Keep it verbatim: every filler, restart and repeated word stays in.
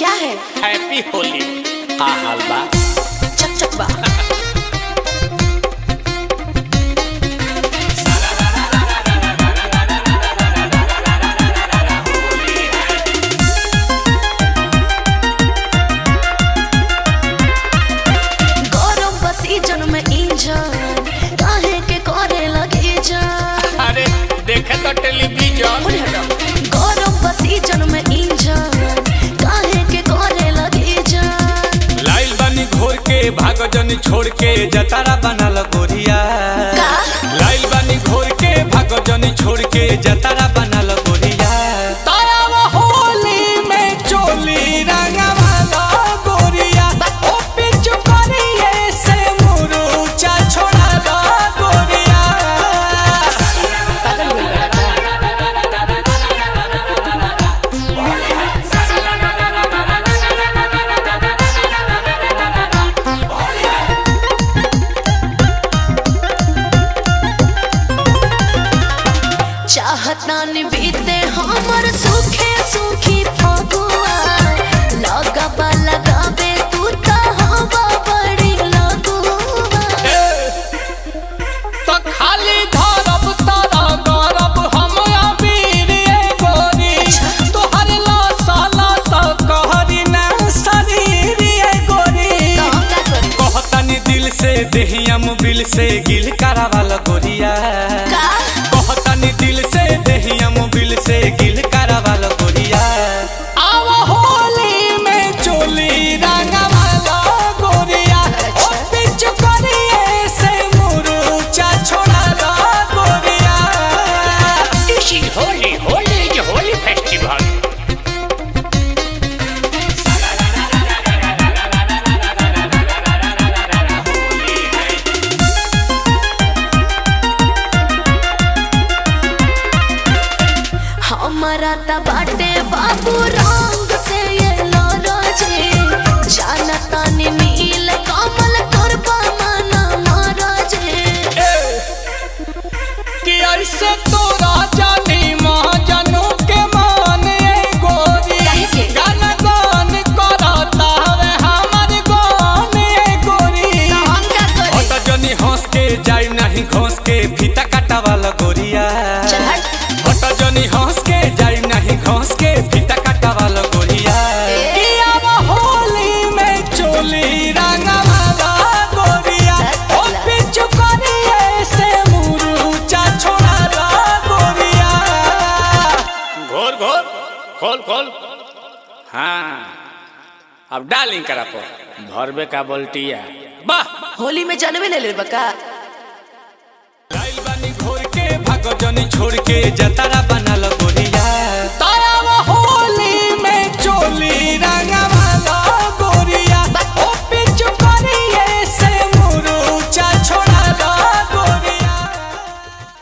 क्या है? हैप्पी होली। हाँ हाल बा चक चक बा। गौरव बसी जन में इंजन काहे के करे लगी जान। अरे देखे तो टेलीविजन। गौरव बसी जन में इंजन काहे के करे लगी जान। लाइल बनी घोर के भागो जनी छोड़ के जतारा बनल गोरिया। लाइल बनी घोर के भागो जनी छोड़ के जतारा बनल गोरिया। तारा वो होली में चोली रंगवाला गोरिया। ओ पिचु करिए से मुरुचा छोड़ा दा गोरिया। पागल हो गया चाहता न बीते हमर सुखे सुखी फगुआ। लगबा लगाबे तू त हवा बड़ी लगुआ। तो खाली धरब तारा गरब हम अबीर ये गोरी। तोहर लासा लासा कहरी ना शरीर ये गोरी। तो हम का करी? कहतनी दिल से देहियम बिल से गिल करावाल गोरिया। का? कहतनी दिल से देहियम बिल से गिल करावाल गोरिया। आवा होली में चोली रंगवाला गोरिया। ओ पिचु करिए से मुरुचा छोड़ा दा गोरिया। This is holy, holy is a holy festival. हमारा त बाटे बाबू रंग से ये लोरोजे। जानता नि नील कमल करबा मना महाराजे। कि ऐसे तोरा जानी महाजनों के मान ये गोरी। काहे के? गाना गान करता हवे हमर गान ये गोरी। तो हम का करी? हट जनी हंस के जाई नहीं घोंस के फीता काटा वाला गोरिया। चल हट। हट जनी हंस के जाई नहीं घोंस के फीता काटा वाला गोरिया। ए। कि अब होली में चोली रंगवाला गोरिया। चल ओ चला। पिचु करिए से मुरुचा छोड़ा दा गोरिया। घोर घोर खोल खोल। हाँ अब डालिंग करा पर भरबे का बोल्टिया। वाह होली में जानवे ले ले बका। लाइल बनी घोर के भागो जनी छोड़ के जतारा बनल